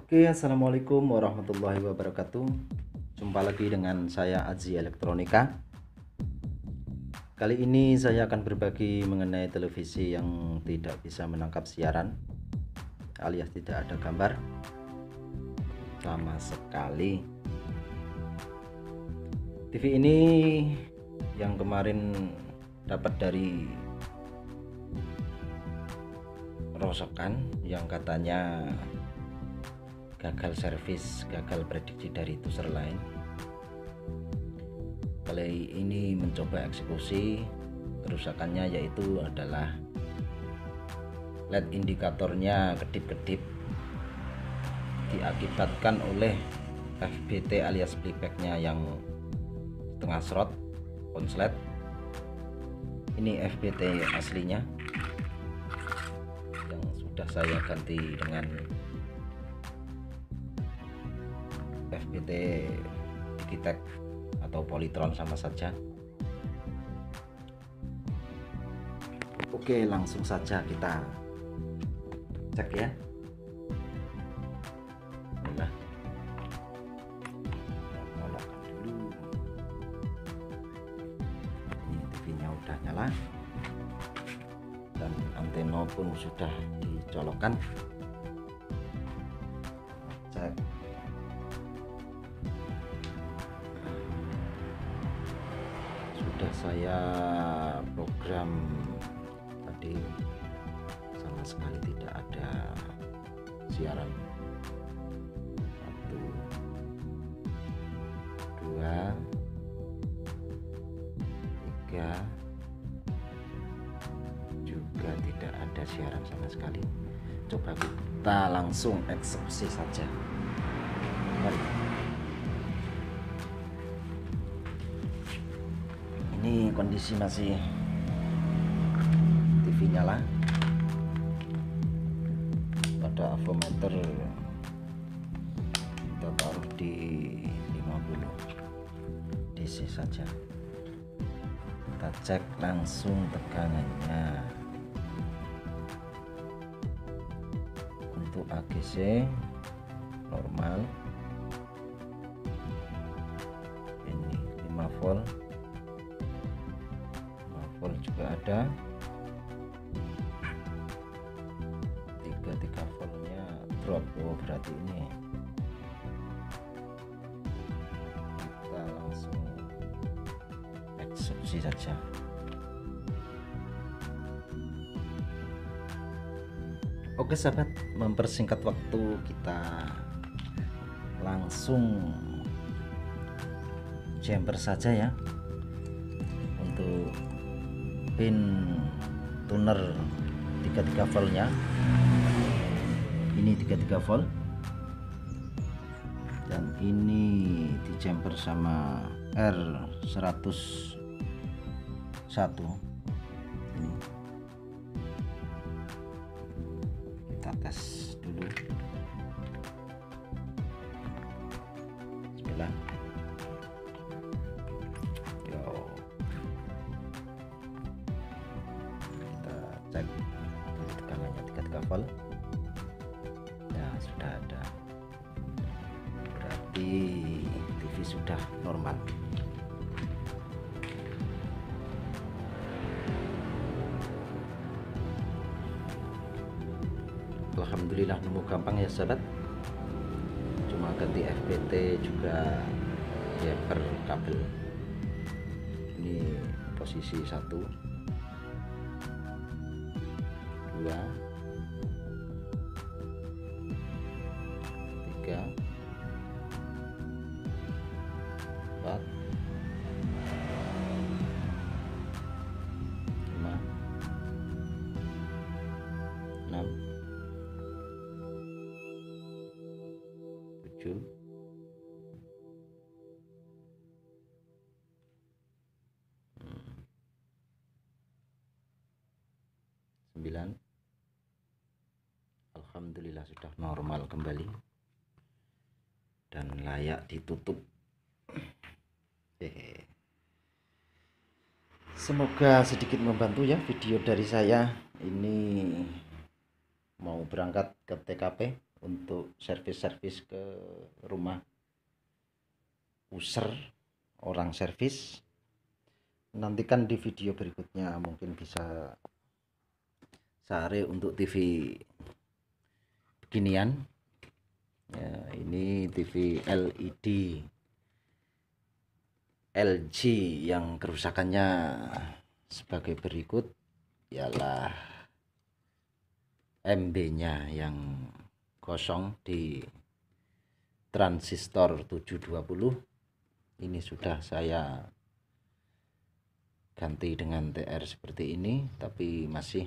Oke, assalamualaikum warahmatullahi wabarakatuh. Jumpa lagi dengan saya Aji Elektronika. Kali ini saya akan berbagi mengenai televisi yang tidak bisa menangkap siaran alias tidak ada gambar sama sekali. TV ini yang kemarin dapat dari rongsokan yang katanya gagal servis, gagal prediksi dari user lain. Kali ini mencoba eksekusi. Kerusakannya yaitu adalah LED indikatornya kedip-kedip, diakibatkan oleh FBT alias playbacknya yang setengah slot konslet. Ini FBT aslinya yang sudah saya ganti dengan FBT Digitech atau Polytron sama saja. Oke, langsung saja kita cek ya. Nah, nyalakan dulu. Ini TV-nya udah nyala dan antena pun sudah dicolokkan. Cek. Sudah saya program tadi, sama sekali tidak ada siaran. 1 2 3 juga tidak ada siaran sama sekali. Coba kita langsung eksekusi saja. Mari. Ini kondisi masih TV nyala. Pada avometer kita taruh di 50 DC saja. Kita cek langsung tegangannya. Untuk AGC normal, ini 5 volt juga ada. 3 voltnya drop. Oh, berarti ini kita langsung eksekusi saja. Oke sahabat, mempersingkat waktu kita langsung jumper saja ya. Untuk pin tuner 33 voltnya, ini 33 volt, dan ini di jumper sama R101. Ini kita tes dulu. Bismillah. Cek tegangannya 33 volt. Ya, sudah ada. Berarti TV sudah normal. Alhamdulillah, nemu gampang ya sahabat. Cuma ganti FBT juga ya per kabel. Ini posisi 1 2 3 4 5 6 7 9. Alhamdulillah sudah normal kembali dan layak ditutup. Semoga sedikit membantu ya video dari saya. Ini mau berangkat ke TKP untuk servis-servis ke rumah user orang servis. Nantikan di video berikutnya, mungkin bisa sehari untuk TV beginian ya. Ini TV LED LG yang kerusakannya sebagai berikut, ialah MB nya yang kosong di transistor 720. Ini sudah saya ganti dengan TR seperti ini, tapi masih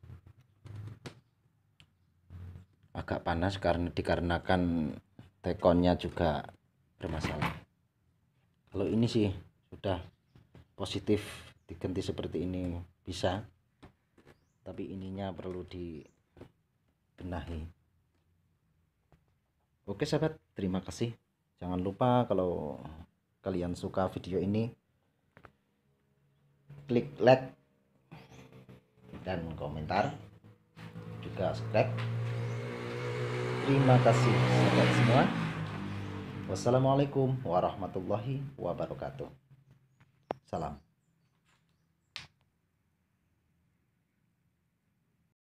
agak panas karena dikarenakan tekonnya juga bermasalah. Kalau ini sih sudah positif diganti seperti ini bisa, tapi ininya perlu dibenahi. Oke sahabat, terima kasih. Jangan lupa kalau kalian suka video ini, klik like dan komentar, juga subscribe. Terima kasih sahabat semua. Wassalamualaikum warahmatullahi wabarakatuh. Salam.